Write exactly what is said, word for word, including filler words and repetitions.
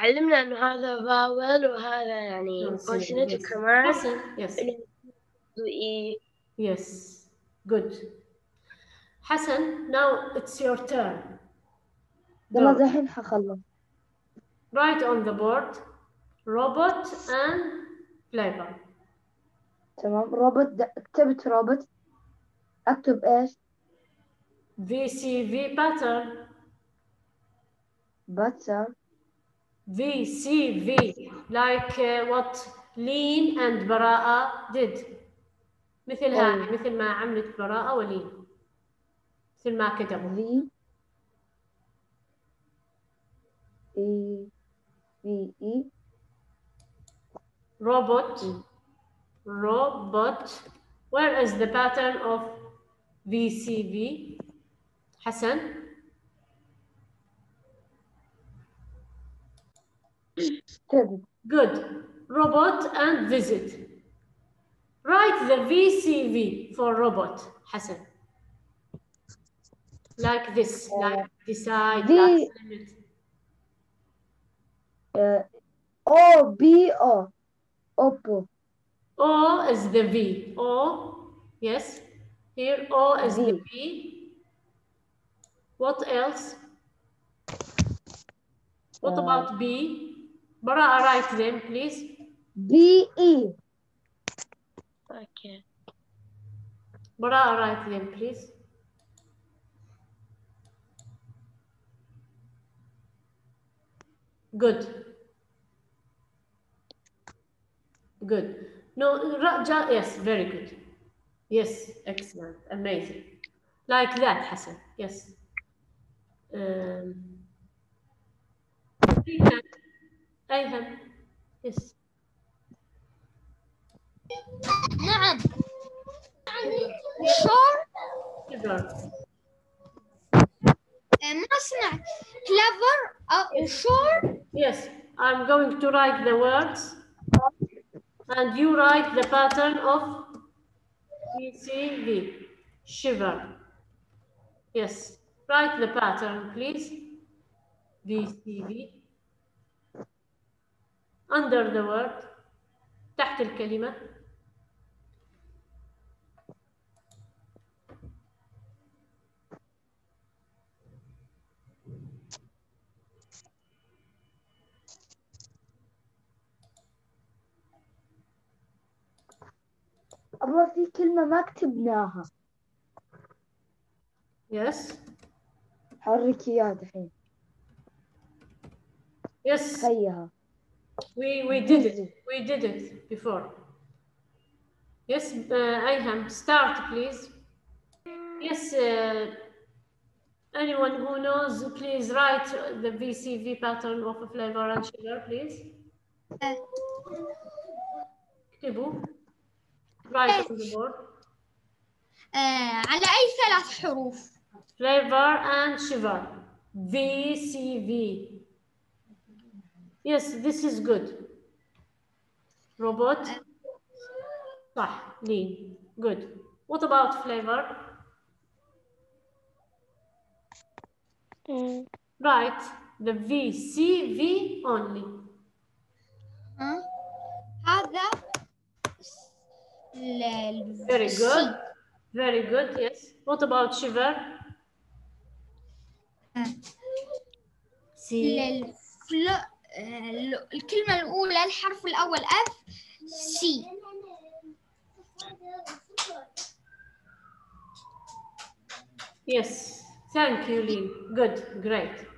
علمنا إنه هذا فاول وهذا يعني كونسونانت كمان. حسن. Yes. إي. Yes. Good. حسن, now it's your turn. يلا دحين حخلص. Write on the board robot and flavor. تمام. روبوت د... كتبت روبوت. أكتب إيش؟ V C V pattern. باتر. V C V, like uh, what Lean and براءة did. مثل هذه، مثل ما عملت براءة ولين، مثل ما كتبوا. V E V E Robot. Robot. Where is the pattern of V C V? Hassan. Good. Robot and visit. Write the V C V for robot, Hassan. Like this, uh, like decide, V, like limit. Uh, O B O. Oppo. O is the V. O, yes. Here, O is V. the V. What else? What uh, about B? Bara, write them, please. B E. Okay. Bara, write them, please. Good. Good. No, Raja, yes, very good. Yes, excellent, amazing. Like that, Hassan, yes. Um, Ayhan, yes. نعم. Sure. Clever. ما سمعت. Clever أو sure. Yes, I'm going to write the words. And you write the pattern of V C V. Shiver. Yes. Write the pattern, please. V C V. Under the word. تحت الكلمة. أبغى في كلمة ما كتبناها. Yes. حركي إياها دحين. Yes. خيها. We we did it. We did it before. Yes, uh, Ayham, start please. Yes. Uh, anyone who knows, please write the V C V pattern of a flavor and sugar, please. اكتبوا. Write on the board. آه، على أي ثلاث حروف؟ Flavor and sugar. V C V. Yes, this is good. Robot. صح. Lean. Good. What about flavor? Mm. Write the V C V only. ها؟ هذا Very good. Very good. Yes. What about sugar? C. الكلمة الأولى الحرف الأول F C. Yes. Thank you, Lynn. Good. Great.